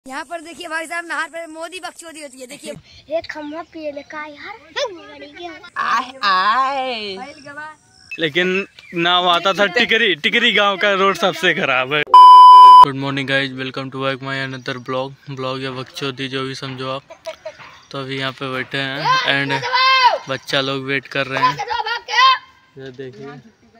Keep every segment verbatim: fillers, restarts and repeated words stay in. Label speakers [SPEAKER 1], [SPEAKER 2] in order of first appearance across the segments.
[SPEAKER 1] यहाँ पर देखिए भाई साहब, नहर पर मोदी बकचोदी होती है। देखिए एक खम्भा पिए लेका यार आए आए।
[SPEAKER 2] लेकिन नाव आता था टिकरी टिकरी गांव का रोड सबसे खराब है। Good morning guys, welcome to back my another blog blog या बकचोदी जो भी समझो आप। तो अभी यहाँ पे बैठे हैं एंड बच्चा लोग वेट कर रहे हैं। ये देखिए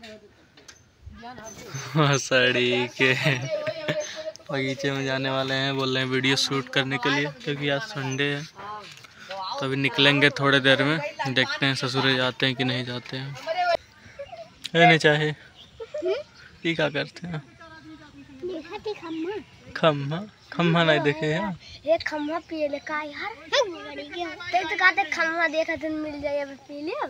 [SPEAKER 2] सड़ी के बगीचे में जाने वाले हैं, बोल रहे हैं वीडियो शूट करने के लिए क्योंकि आज संडे है। तो अभी निकलेंगे थोड़ी देर में, देखते हैं ससुरे जाते हैं कि नहीं जाते हैं। है नहीं चाहे ये क्या करते हैं। खम्मा खम्मा नहीं देखे हैं।
[SPEAKER 1] एक खम्भा पिए लेका यार तो कहते खम्भा देखा तो मिल जाए पी ले।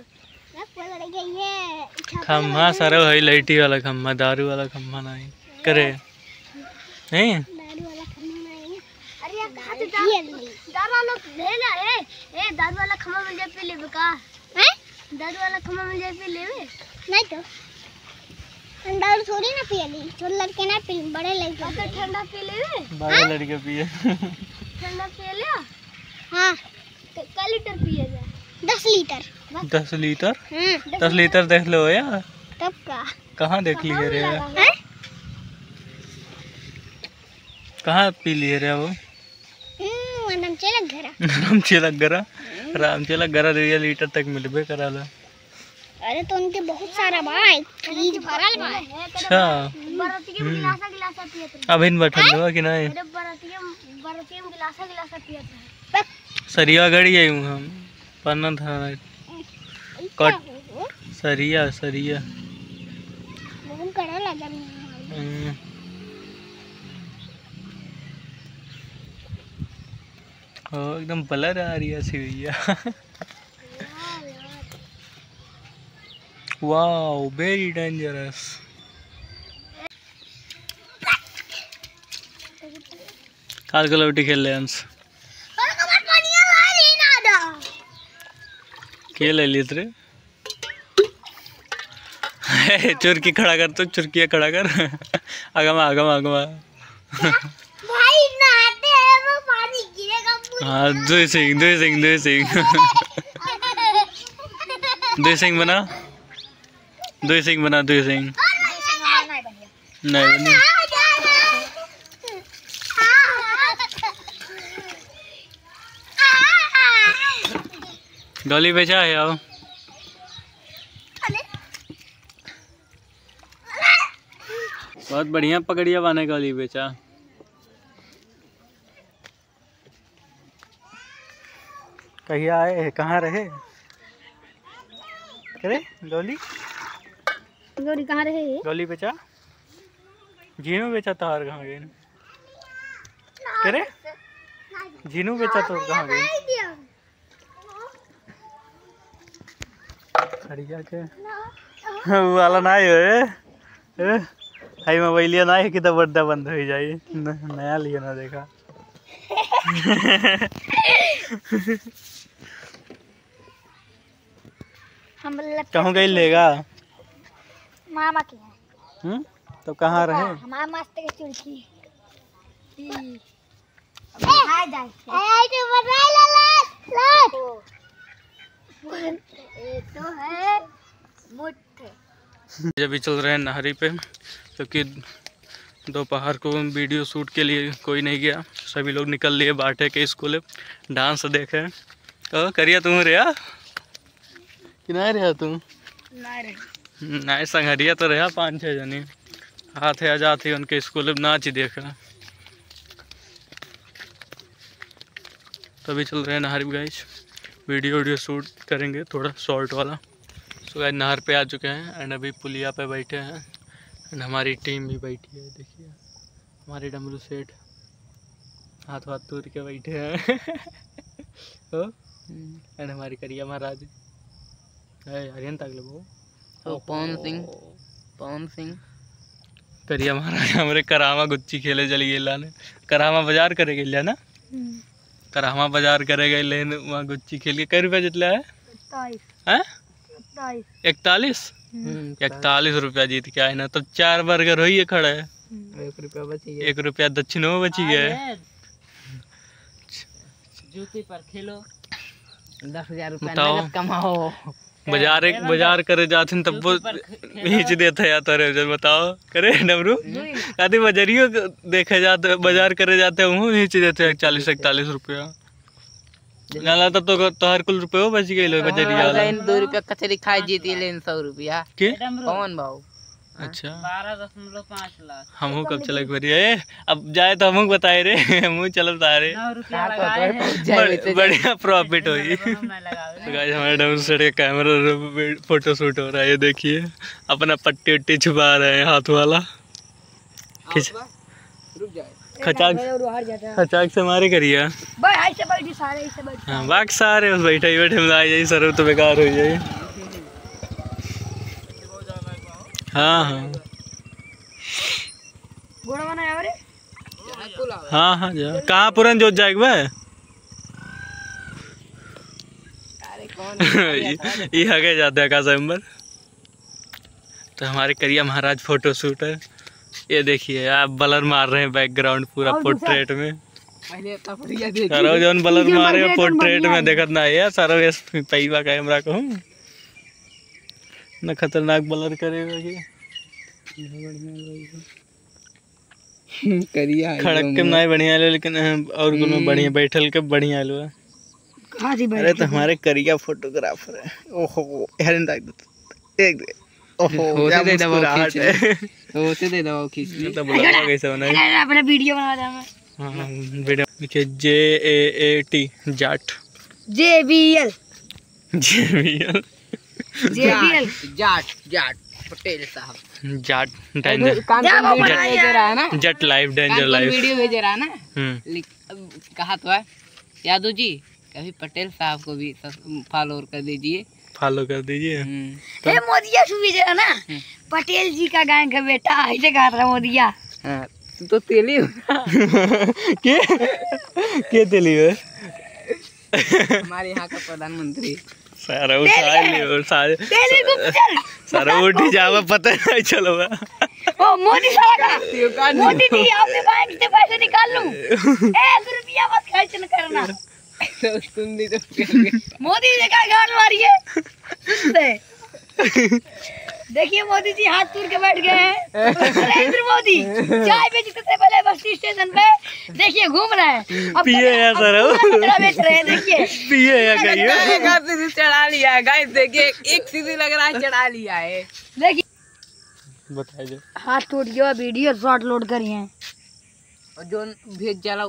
[SPEAKER 2] खम्मा सारा वही लाइटी वाला खम्मा, दारू वाला खम्मा नहीं करे नहीं।
[SPEAKER 1] दारू वाला खम्मा नहीं। अरे यार कहां से दारू वाला ले ले ए ए दारू वाला खम्मा मिल जाए पी लेबे का हैं। दारू वाला खम्मा मिल जाए पी लेबे नहीं तो हम दारू थोड़ी ना पियली, छोटे लड़के ना पी, बड़े लड़के तो ठंडा पी लेबे।
[SPEAKER 2] बड़े लड़के पिए
[SPEAKER 1] ठंडा पी ले। हां कितना लीटर पिए जा? दस लीटर।
[SPEAKER 2] दस लीटर
[SPEAKER 1] हम्म
[SPEAKER 2] दस लीटर देख लो यार।
[SPEAKER 1] तब का
[SPEAKER 2] कहाँ देख लिए रे हैं? कहाँ पी लिए रे वो?
[SPEAKER 1] हम्म राम चलक घरा
[SPEAKER 2] राम चलक घरा राम चलक घरा दे लीटर तक मिलबे कराला।
[SPEAKER 1] अरे तो उनके बहुत सारा भाई फ्रिज भरल बा।
[SPEAKER 2] अच्छा
[SPEAKER 1] बरतिया में गिलासा गिलासा पियत।
[SPEAKER 2] अब इन बैठल हुआ कि नहीं?
[SPEAKER 1] अरे बरतिया बरतिया में गिलासा गिलासा पियत है।
[SPEAKER 2] सरिया गड़ी आई हूँ हम पन्ना था कट सरिया सरिया
[SPEAKER 1] बहुत कड़ा लगा मुझे।
[SPEAKER 2] ओ एकदम ब्लर आ रही है भैया। Wow very dangerous. काल को लौटी खेल ले अंश के ले ली रे। चुरकी खड़ा कर, तो चुरकिया खड़ा कर। आगमा आगमा आगमा
[SPEAKER 1] भाई नहाते हैं वो पानी गिरेगा।
[SPEAKER 2] हाँ दुई सिंह दुई सिंह दुई सिंह दुई सिंह बना दुई सिंह बना दुई सिंह नहीं बनी। डॉली बेचा है आओ। बहुत बढ़िया पकड़िया बाने गली बेचा। कहिया आए कहाँ रहे करे डॉली?
[SPEAKER 1] गोरी कहाँ रहे?
[SPEAKER 2] डॉली बेचा जीनू बेचा तो हार कहाँ गए करे? जीनू बेचा तो कहाँ गए? खड़िया के वो वाला ना है हाई मोबाइलिया ना है कि तो बड्डा बंद हो जाए न, नया लिया ना देखा।
[SPEAKER 1] हम
[SPEAKER 2] कहूँ गई लेगा
[SPEAKER 1] मामा के हैं।
[SPEAKER 2] हम्म तो कहाँ रहे?
[SPEAKER 1] हमारा मस्त के चुरकी हाय जाए ए तो बता ला ला ये तो है मुट्ठे।
[SPEAKER 2] अभी चल रहे हैं नहरी पे क्योंकि दोपहर को वीडियो शूट के लिए कोई नहीं गया, सभी लोग निकल लिए बाटे के स्कूल डांस देखे। तो करिया तुम रहा कि नहीं रहा तुम? नहीं संगरिया तो रहा पाँच छः जनी हाथ आ जाती उनके स्कूल नाच ही देखा। तो अभी चल रहे हैं नहरी गाइस, वीडियो वीडियो शूट करेंगे थोड़ा शॉर्ट वाला। सो गाइस नहर पे आ चुके हैं एंड अभी पुलिया पे बैठे हैं एंड हमारी टीम भी बैठी है। देखिए हमारे डमरू सेठ हाथ हाथ तोड़ के बैठे हैं। ओ एंड हमारी करिया महाराज है हरियन तक लो
[SPEAKER 3] तो पवन सिंह पवन सिंह
[SPEAKER 2] करिया महाराज हमारे करामा गुच्ची खेले चली गई ने। करामा बाजार करे गई ना, करामा बाजार करे गई लेन वहाँ गुच्ची खेल के। कई रुपया जितला है? इकतालीस इकतालीस रुपया जीत के आए ना। तो चार बर्गर हो ही खड़ा है।
[SPEAKER 3] एक रुपया बची है,
[SPEAKER 2] एक रुपया दक्षिण में बची गया है।
[SPEAKER 3] जूते पर खेलो, दस हजार रुपया
[SPEAKER 2] बताओ।
[SPEAKER 3] नगद कमाओ।
[SPEAKER 2] बाजार एक बाजार करे जाते तब वो खींच देता जाता रहे जब बताओ करे डमरू आदि बजरियो देखे जाते बाजार करे जाते हूँ खींच देते हैं चालीस इकतालीस रुपया नाला तब तो तोहर कुल रुपये बच गए लो बजरिया वाला।
[SPEAKER 3] दो रुपया कचरी खाई जीती लेन सौ रुपया
[SPEAKER 2] के
[SPEAKER 3] कौन भाव?
[SPEAKER 2] अच्छा
[SPEAKER 3] बारह दशमलव पाँच लाख।
[SPEAKER 2] हमहू कब चलक भरी ए अब जाए तो हमहू बताए रे हमहू चलत तारे बढ़िया प्रॉफिट होगी। तो गाइस हमारे डमरू सेट का कैमरा फोटो शूट हो रहा है, ये देखिए अपना पट्टी उट्टी छुपा रहे हैं हाथ वाला खिंच खचाक खचाक से मारे करिए हाँ बाकी सारे बस बैठे ही बैठे मिला जाए सर तो बेकार हो जाए। हाँ हाँ हाँ हाँ जा कहाँ पुरन जोत जाएगा भाई ये आगे जाते हैं का सैम्बर। तो हमारे करिया महाराज फोटो शूट है, ये देखिए आप बलर मार रहे हैं बैकग्राउंड पूरा पोर्ट्रेट में। सारा जौन बलर मारे पोर्ट्रेट में देखत ना है सारा पैवा कैमरा कहूँ न खतरनाक बलर करेगा कि
[SPEAKER 3] करिया
[SPEAKER 2] खड़क के नहीं बढ़िया ले लेकिन और कुछ में बढ़िया बैठल के बढ़िया लो। अरे तो हमारे करिया फोटोग्राफर है। ओहो यार एक ओहो क्या मुस्कुराहट है।
[SPEAKER 3] होते दे दो खींच ली
[SPEAKER 2] तो बुलावा कैसे बनाए
[SPEAKER 1] अपना वीडियो बना रहा मैं।
[SPEAKER 2] हाँ वीडियो देखिए J A A T Jat
[SPEAKER 1] J B L
[SPEAKER 2] J B L
[SPEAKER 1] J B L
[SPEAKER 3] Jat Jat Patel साहब
[SPEAKER 2] जाट डेंजर
[SPEAKER 3] भेज रहा है ना
[SPEAKER 2] Jat live danger live
[SPEAKER 3] video भेज रहा है ना।
[SPEAKER 2] हम्म
[SPEAKER 3] कहा तो है यादव जी कभी पटेल साहब को भी फॉलोअर कर दीजिए
[SPEAKER 2] फॉलो कर दीजिए।
[SPEAKER 1] हे मोदिया सुविजय ना पटेल जी का गाय का बेटा ऐसे कहा था मोदिया।
[SPEAKER 3] हाँ, तो तेली
[SPEAKER 2] के के तेली है
[SPEAKER 3] हमारे यहाँ का प्रधानमंत्री
[SPEAKER 2] सारा उठा लियो सारे
[SPEAKER 1] तेली को चल
[SPEAKER 2] सारा उठ जावा पता नहीं चलो
[SPEAKER 1] ओ मोदी साहब का मोदी जी आपके बैंक से पैसे निकाल लूं एक रुपया मत खर्च न करना
[SPEAKER 3] तुम भी तो
[SPEAKER 1] मोदी जी का गान मारिए देखिए मोदी जी हाथ तोड़ के बैठ गए हैं। नरेंद्र मोदी चाय बेचते थे पहले बस स्टेशन पे देखिए घूम रहे हैं अब
[SPEAKER 2] पिए है सर
[SPEAKER 1] बेच रहे हैं देखिए
[SPEAKER 2] पिए है कहिए
[SPEAKER 3] सीधी चढ़ा लिया है गाइस देखिए एक सीधी लग रहा है चढ़ा लिया है।
[SPEAKER 1] देखिए
[SPEAKER 2] बताइए
[SPEAKER 1] हाथ टूट गया वीडियो शॉर्ट लोड करी है
[SPEAKER 3] और जो भेज जाला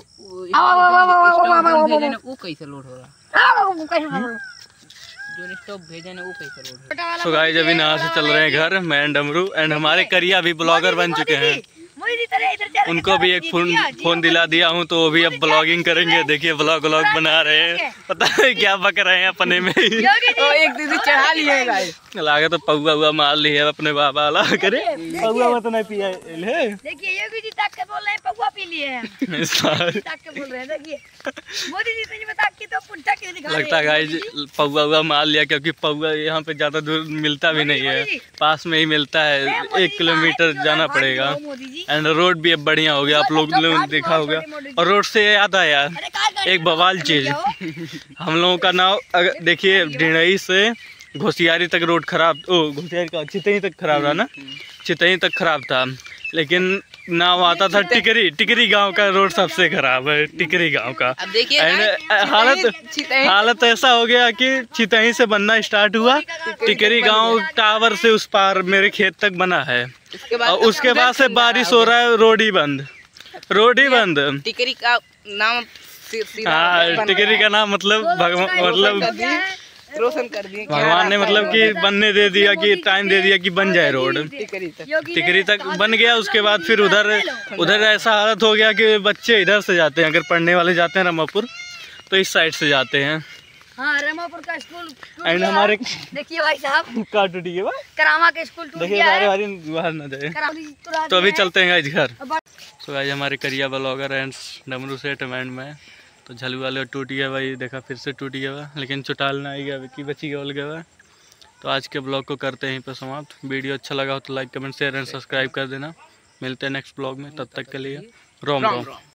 [SPEAKER 3] वो कैसे लोड हो रहा जो स्टॉप भेजे ना वो कैसे लोड हो रहा।
[SPEAKER 2] सो गाइस अभी यहाँ से चल रहे हैं घर मैं डमरू एंड हमारे करिया भी ब्लॉगर बन चुके हैं। उनको भी एक फोन फोन दिला दिया हूँ तो वो भी अब ब्लॉगिंग करेंगे। देखिए ब्लॉग व्लॉग बना रहे हैं पता नहीं क्या बक रहे हैं अपने में ही
[SPEAKER 3] एक दीदी चढ़ा लिए गाइस
[SPEAKER 2] लागे तो पौवा हुआ मार ली है अपने बाबा वाला करे पौवा मत नहीं पिया ले
[SPEAKER 1] देखिए योगी जी तक के बोल रहे हैं पौवा पी लिए हैं तक के बोल रहे हैं देखिए मोदी जी से बता के तो पुंटा क्यों दिखा रहे हैं।
[SPEAKER 2] लगता है गाइस पौवा हुआ मार लिया क्योंकि पौवा यहाँ पे ज्यादा दूर मिलता भी नहीं है पास में ही मिलता है एक किलोमीटर जाना पड़ेगा एंड रोड भी अब बढ़िया हो गया आप लोग ने देखा होगा। और रोड से याद आया एक बवाल चीज हम लोगों का नाव देखिए ढिंडई से घोसियारी तक रोड खराब ओ घोसियारी का चितई तक खराब रहा ना चितई तक खराब था लेकिन नाव आता था टिकरी टिकरी गांव का रोड सबसे खराब है टिकरी गांव का। हालत हालत ऐसा हो गया कि चितई से बनना स्टार्ट हुआ टिकरी गांव टावर से उस पार मेरे खेत तक बना है और उसके बाद से बारिश हो रहा है रोड ही बंद रोड ही बंद।
[SPEAKER 3] टिकरी का नाम
[SPEAKER 2] हाँ टिकरी का नाम मतलब भगवान मतलब
[SPEAKER 3] रोशन कर दिए
[SPEAKER 2] भगवान ने मतलब कि बनने दे दिया कि टाइम दे दिया कि बन जाए रोड टिकरी तक बन गया। उसके बाद फिर उधर उधर ऐसा हालत हो गया कि बच्चे इधर से जाते हैं अगर पढ़ने वाले जाते हैं रमापुर तो इस साइड से जाते हैं।
[SPEAKER 1] हाँ रमापुर का स्कूल
[SPEAKER 2] एंड हमारे
[SPEAKER 1] देखिए भाई साहब
[SPEAKER 2] का टूटी है
[SPEAKER 1] करामा के स्कूल टूट गया है
[SPEAKER 2] बारी बाहर ना जाए तो अभी चलते हैं गाइस घर। तो गाइस हमारे करिया ब्लॉगर एंड डमरू सेट एंड में तो झलू वाले टूट गया भाई देखा फिर से टूट गया हुआ लेकिन चुटाल ना आई गया कि बची गया गया हुआ। तो आज के ब्लॉग को करते हैं यहीं पर समाप्त। वीडियो अच्छा लगा हो तो like comment share and subscribe कर देना। मिलते हैं नेक्स्ट ब्लॉग में तब तक के लिए रोम रोम।